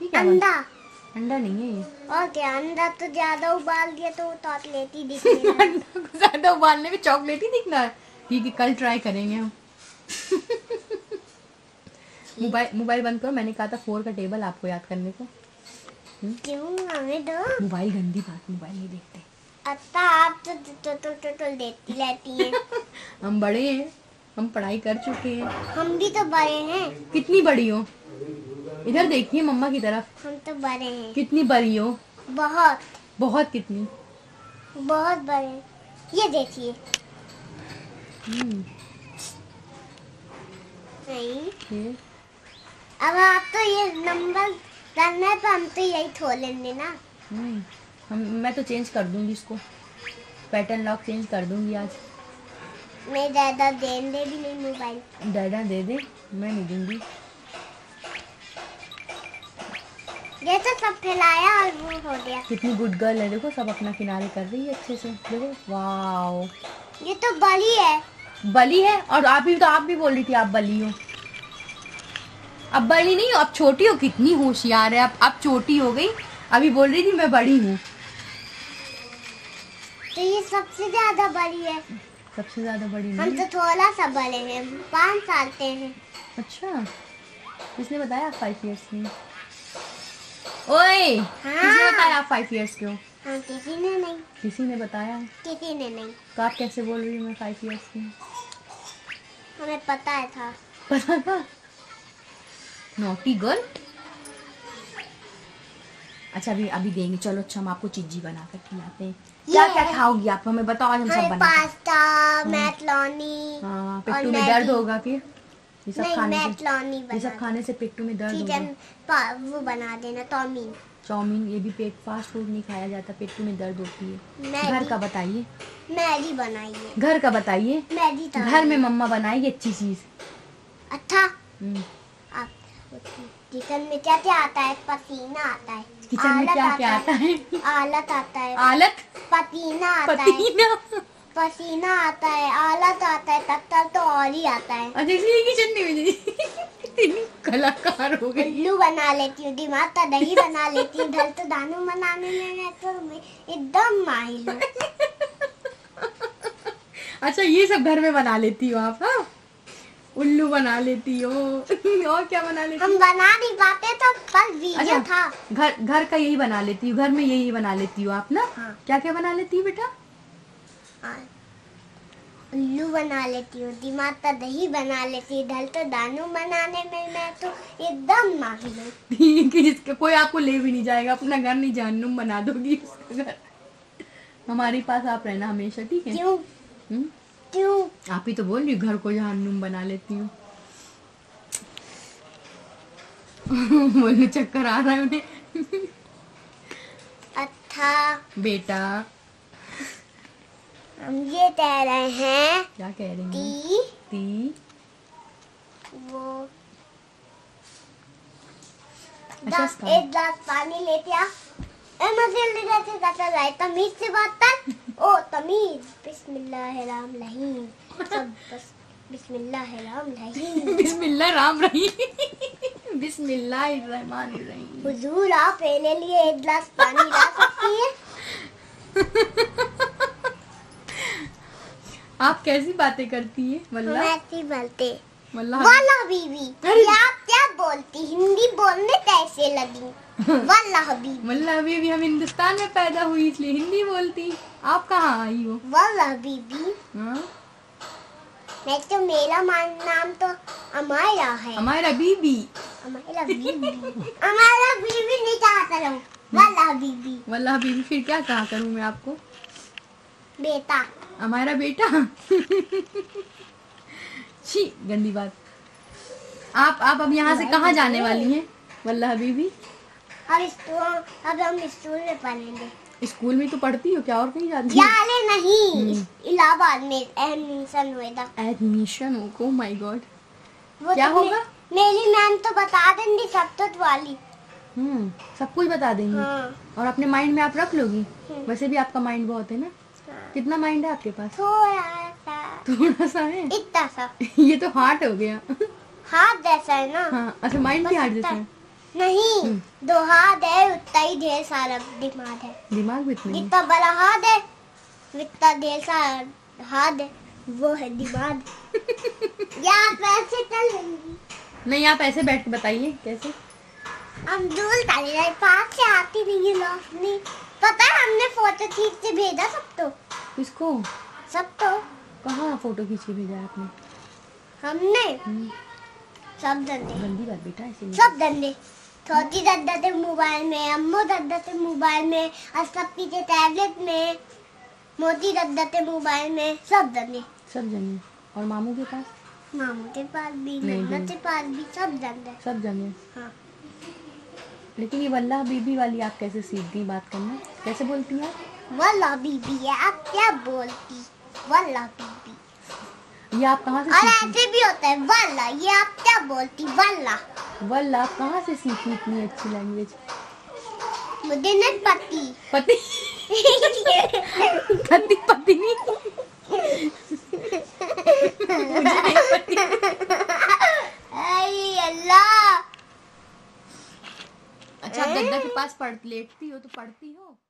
ये क्या अंडा। अंडा नहीं है ये। और क्या, अंडा तो ज्यादा उबाल दिया तो वो चॉकलेटी दिखने लगा। अंडा को ज्यादा उबालने में चॉकलेट ही दिखना है। ठीक है, कल ट्राई करेंगे हम। मोबाइल बंद करो, मैंने कहा था 4 का टेबल आपको याद करने को। क्यों, हमें दो। मोबाइल गंदी बात, मोबाइल नहीं देखते। अच्छा, आप तो देती रहती हैं। हम बड़े हैं, हम पढ़ाई कर चुके हैं। हम भी तो बड़े हैं। कितनी बड़ी हो? इधर देखिए मम्मा की तरफ। हम तो बड़े हैं। कितनी बड़ी हो? बहुत बहुत कितनी? बहुत बड़े। ये देखिए। नहीं, ये अब आप तो ये नंबर करना है तो हम तो यही थो लेंगे ना। मैं तो चेंज कर दूंगी इसको, पैटर्न लॉक चेंज कर दूंगी आज। मैं ज्यादा देंगे भी नहीं मोबाइल। डैडा दे दे, मैं नहीं दूंगी। ये तो सब फैलाया और वो हो गया। कितनी गुड गर्ल है, देखो सब अपना किनारे कर रही है अच्छे से, देखो वाओ। ये तो बड़ी है। बली है, और आप भी बोल रही थी आप बली हो। अब बड़ी नहीं हो, अब छोटी हो। कितनी होशियार है, अब छोटी हो गई, अभी बोल रही थी मैं बड़ी हूँ। तो ये सबसे ज्यादा बड़ी है। सबसे ज्यादा बड़ी हम नहीं। तो थोड़ा सा बड़े हैं, 5 साल के हैं। अच्छा, किसने बताया आप 5 इयर्स की? ओए, किसने बताया आप 5 इयर्स के हो? हाँ, किसी ने नहीं। किसी ने बताया? किसी ने नहीं। तो आप कैसे बोल रही हो मैं 5 इयर्स की? हमें पता था। पता था? Naughty girl. अच्छा, अभी देंगे, चलो। अच्छा, हम आपको चिज्जी बनाकर खिलाते हैं। क्या क्या खाओगी आप, हमें बताओ, आज हम सब बना। Pasta, macaroni. हाँ, पेट्टू में दर्द होगा फिर ये सब नहीं, खाने से। मैकरोनी ये सब खाने से पेट्टू में दर्द होगा। वो बना देना, चाउमीन। चाउमीन, ये भी फास्ट फूड नहीं खाया जाता, पेट्टू में दर्द होती है। घर का बताइए। मैगी बनाइए। घर का बताइए। मैगी घर में मम्मा बनाएगी अच्छी चीज। अच्छा, आप किचन में क्या क्या आता है? पसीना आता है। किचन में क्या क्या आता है? आलत आता है। आलत? पसीना आता है। पसीना आता है, आलत आता है, तब तो और ही आता है। अच्छा, इसलिए किचन नहीं मिली। कलाकार हो गई। उल्लू बना लेती हूँ, दिमाग का दही बना लेती हूँ, ढल तो दानू बनाने में मैं तो एकदम माहिर हूँ। अच्छा, ये सब घर में बना लेती हो आप? हाँ, उल्लू बना लेती हो। और क्या बना लेती? हम बना नहीं पाते तो कल वीडियो अच्छा, था। घर का यही बना लेती हूँ, घर में यही बना लेती हो आप ना? हाँ। क्या क्या बना लेती हो बेटा? उल्लू बना लेती हूँ, दिमाग का दही बना लेती हूँ, ढल तो दानू बनाने में मैं तो एकदम माहिर हूँ। ठीक है, इसके कोई आपको ले भी नहीं जाएगा, अपना घर नहीं जहन्नुम बना दोगी उसका घर। हमारे पास आप रहना हमेशा, ठीक है? क्यों? क्यों? आप ही तो बोल रही घर को जहन्नुम बना लेती हूँ। बोलने चक्कर आ रहा है उन्हें। अच्छा बेटा, हम ये कह रहे हैं। क्या कह रही हैं? ती वो अच्छा, एक गिलास पानी लेते आ। तमीज से बात कर। ओ तमीज, बिस्मिल्लाहिर्रहमानिर्रहीम। सब बस बिस्मिल्लाहिर्रहमानिर्रहीम। बिस्मिल्लाह राम रहीम। बिस्मिल्लाहिर्रहमानिर्रहीम। हुजूर, आप मेरे लिए एक गिलास पानी ला सकती हैं? आप कैसी बातें करती है? हम ऐसी बोलते। वल्लाह बीबी, आप क्या बोलती? हिंदी बोलने कैसे लगी? वल्लाह बीबी। वल्लाह बीबी, हम हिंदुस्तान में पैदा हुई इसलिए हिंदी बोलती। आप कहाँ आई हो? वल्लाह बीबी। हाँ? मैं तो, मेरा नाम तो अमायरा है। हमारा बीबी। अमायरा बीबी। अमायरा बीबी नहीं कहा करो, वल्लाह बीबी। वल्लाह बीबी, फिर क्या कहा करूँ मैं आपको? बेटा। हमारा बेटा। छी, गंदी बात। आप अब यहाँ से कहाँ जाने वाली हैं वल्लाह बीबी? अब हम स्कूल में पढ़ेंगे। स्कूल में तो पढ़ती हो क्या, और कहीं जाती हो? नहीं, इलाहाबाद में एडमिशन हुआ। एडमिशन हो? ओह माय गॉड, वो क्या तो होगा? मेरी मैम तो बता देंगी, सब वाली। सब कुछ बता देंगी। हाँ। और अपने माइंड में आप रख लोगी? वैसे भी आपका माइंड बहुत है ना? हाँ। कितना माइंड है आपके पास? थोड़ा सा है। इतना सा। ये तो हार्ट हो गया। हाथ जैसा है ना? हाँ, अच्छा, माइंड भी हार्ट जैसा है। नहीं, 2 हाथ है, उतना ही ढेर सारा दिमाग है। दिमाग भी इतने जितना बड़ा हाथ है उतना ढेर सारा हाथ है, वो है दिमाग। या पैसे चल लेंगी। नहीं, आप ऐसे बैठ के बताइए कैसे। हम दूर चले जाए, पास से आती नहीं है रोशनी। पता है हमने फोटो खींच के भेजा सबको। किसको? सबको कहाँ फोटो खींच के भेजा आपने? हमने सब धंधे, गंदी बात बेटा ऐसे नहीं। सब धंधे। छोटी दादा थे मोबाइल में, अम्मू दादा थे मोबाइल में, असलपी थे टैबलेट में, मोती दादा थे मोबाइल में, सब धंधे। सब जने। और मामू के पास? मामू के पास भी, नहीं, नन्ना नहीं। के पास भी, सब धंधे। सब जने। हाँ। लेकिन ये वल्लाह बीबी वाली आप कैसे सीख दी बात करना? कैसे बोलती हैं आप? वल्लाह बीबी है, आप क्या बोलती? वल्लाह बीबी। ये आप कहाँ से और सीखी? ऐसे भी होता है वल्लाह, ये आप क्या बोलती? वल्लाह। वल्लाह आप कहाँ से सीखी इतनी अच्छी लैंग्वेज? मुझे नहीं पति। पति? पति पति नहीं। मुझे नहीं पति। अरे अल्लाह। अच्छा, आप दद्दा के पास लेटती हो तो पढ़ती हो?